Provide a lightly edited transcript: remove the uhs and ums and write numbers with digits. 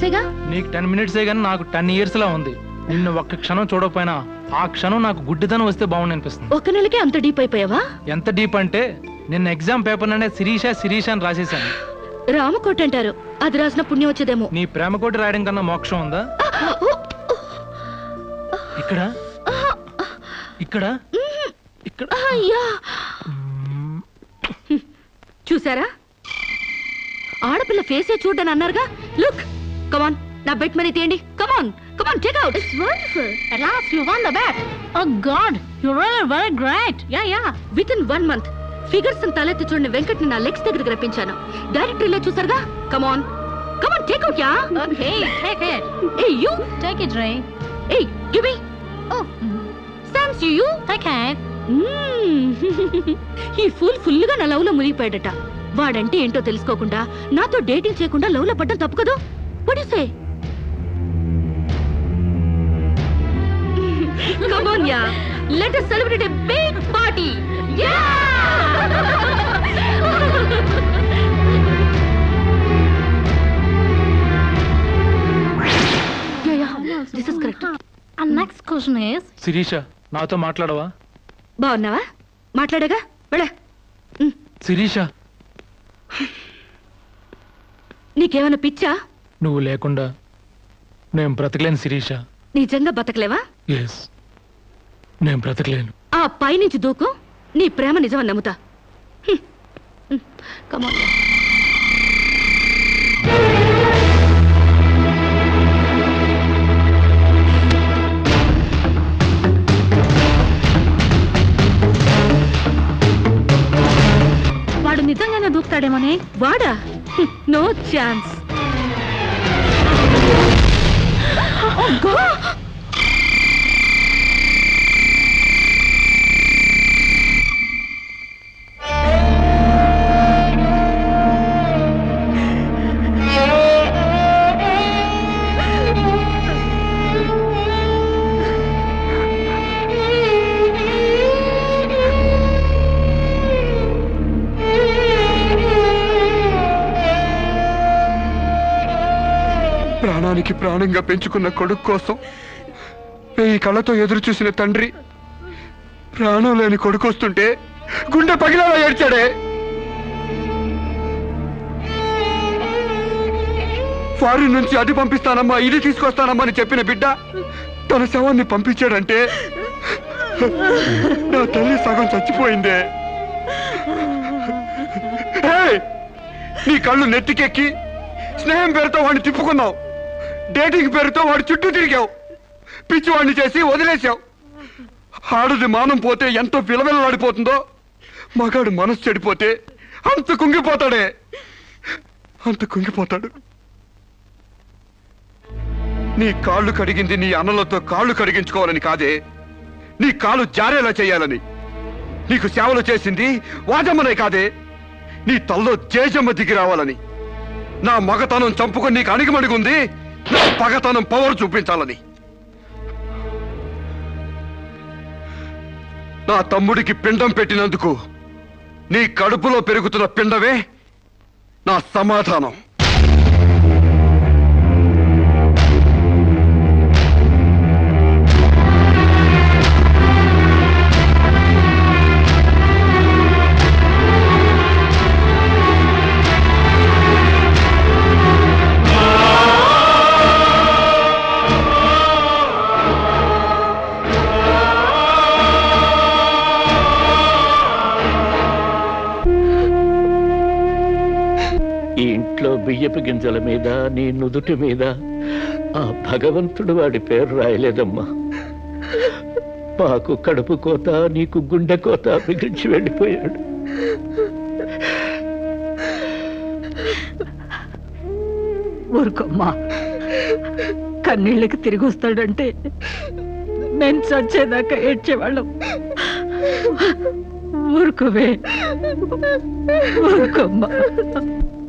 మినిట్సేగా. నీకు 10 మినిట్సే గానీ నాకు 10 years లా ఉంది. నిన్ను ఒక్క క్షణం చూడకపోయినా ఆ క్షణం నాకు గుడ్డితనం వస్తే బాగుంది అనిపిస్తుంది. ఒక నెలకే అంత డీప్ అయిపోయావా? ఎంత డీప్ అంటే నిన్న ఎగ్జామ్ పేపర్ అనే శిరీష అని రాసేసాను. రామకోట అంటారు, అది రాసిన పుణ్యం వచ్చేదేమో. నీ ప్రేమ కోటి రాయడం కన్నా మోక్షం ఉందా? ఇక్కడ ఇక్కడ ఇక్కడ చూసారా, ఆడపిల్ల ఫేసే చూడని అన్నారుగా. లుక్, కమాన్, నా బెట్ మనీ తీయండి. Come on come on, take out. It's wonderful. At last you won the bet. Oh God, you're really very great. Yeah. Within 1 month figures తలెత్తి చూడని వెంకట్ని నా లెగ్స్ దగ్గరికి రప్పించాను. డైరెక్టరీలో చూసారుగా. Come on take out. Yeah okay, take it. ఏ యు టేక్ ఇట్ రే. ఏ give me. Oh thanks you. Take it. ఈ ఫుల్ గా నా లవ్ లో మునిగిపోయాడట. వాడంటే ఏంటో తెలుసుకోకుండా నాతో డేటింగ్ చేయకుండా లవ్ లో పడ్డం తప్పు కదా. What do you say? Come on, yeah. Let us celebrate a big party. Yeah! This is correct. And next question is... Sirisha, నాతో మాట్లాడవా? బాగున్నావా? మాట్లాడగా వెళ్ళ. శిరీష, నీకేమైనా పిచ్చా? నువ్వు లేకుండా నేను బ్రతకలేను శిరీష. నిజంగా బతకలేవా? ఎస్, నేను బ్రతకలేను. ఆ పైనుంచి దూకు, నీ ప్రేమ నిజమని నమ్ముతా. కమాన్. వాడు నిజంగానే దూకుతాడేమోనే. వాడా? No chance. ప్రాణానికి ప్రాణంగా పెంచుకున్న కొడుకు కోసం ఈ కళ్ళతో ఎదురు చూసిన తండ్రి ప్రాణం లేని కొడుకు వస్తుంటే గుండె పగిలేలా ఏడ్చాడే. ఫారిన్ నుంచి అది పంపిస్తానమ్మా ఇది తీసుకొస్తానమ్మా అని చెప్పిన బిడ్డ తన శవాన్ని పంపించాడంటే నా తల్లి సగం చచ్చిపోయిందే. నీ కళ్ళు నెత్తికెక్కి స్నేహం పేరుతో వాడిని తిప్పుకున్నావు, డేటింగ్ పేరుతో వాడి చుట్టూ తిరిగావు, పిచ్చివాడిని చేసి వదిలేశావు. ఆడది మానం పోతే ఎంతో విలవిలలాడిపోతుందో మగాడు మనసు చెడిపోతే అంత కుంగిపోతాడే, అంత కుంగిపోతాడు. నీ కాళ్ళు కడిగింది నీ అన్నలతో కాళ్ళు కడిగించుకోవాలని కాదే, నీ కాళ్ళు జారేలా చేయాలని. నీకు సేవలు చేసింది వాజమ్మనే కాదే, నీ తల్లో జేజమ్మ దిగి రావాలని. నా మగతనం చంపుకొని నీకు అణిగిమణిగుంది నా పగతనం పవర్ చూపించాలని. నా తమ్ముడికి పిండం పెట్టినందుకు నీ కడుపులో పెరుగుతున్న పిండమే నా సమాధానం. బియ్యపు గింజల మీద నీ నుదుటి మీద ఆ భగవంతుడు వాడి పేరు రాయలేదమ్మా. మాకు కడుపు కోత నీకు గుండె కోత మిగిల్చి వెళ్ళిపోయాడు. ఊరుకోమ్మా, కన్నీళ్ళకి తిరిగి వస్తాడంటే నేను చచ్చేదాకా ఏడ్చేవాళ్ళం. ఊరుకోవే, ఊరుకోమ్మా.